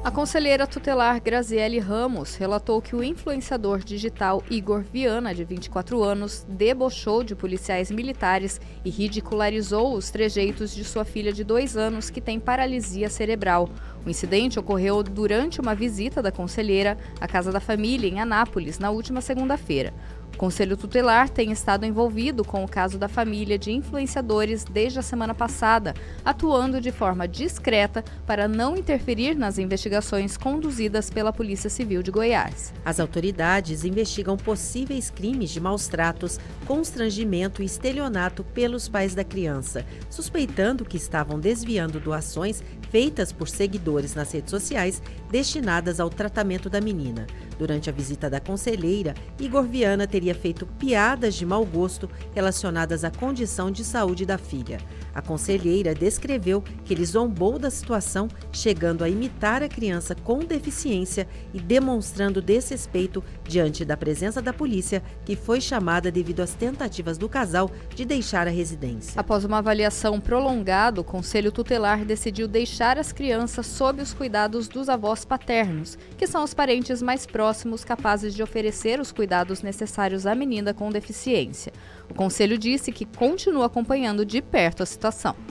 A conselheira tutelar Graziele Ramos relatou que o influenciador digital Igor Viana, de 24 anos, debochou de policiais militares e ridicularizou os trejeitos de sua filha de 2 anos, que tem paralisia cerebral. O incidente ocorreu durante uma visita da conselheira à casa da família em Anápolis, na última segunda-feira. O Conselho Tutelar tem estado envolvido com o caso da família de influenciadores desde a semana passada, atuando de forma discreta para não interferir nas investigações conduzidas pela Polícia Civil de Goiás. As autoridades investigam possíveis crimes de maus-tratos, constrangimento e estelionato pelos pais da criança, suspeitando que estavam desviando doações feitas por seguidores nas redes sociais destinadas ao tratamento da menina. Durante a visita da conselheira, Igor Viana teria feito piadas de mau gosto relacionadas à condição de saúde da filha. A conselheira descreveu que ele zombou da situação, chegando a imitar a criança com deficiência e demonstrando desrespeito diante da presença da polícia, que foi chamada devido às tentativas do casal de deixar a residência. Após uma avaliação prolongada, o Conselho Tutelar decidiu deixar as crianças sob os cuidados dos avós paternos, que são os parentes mais próximos capazes de oferecer os cuidados necessários à menina com deficiência. O Conselho disse que continua acompanhando de perto a situação.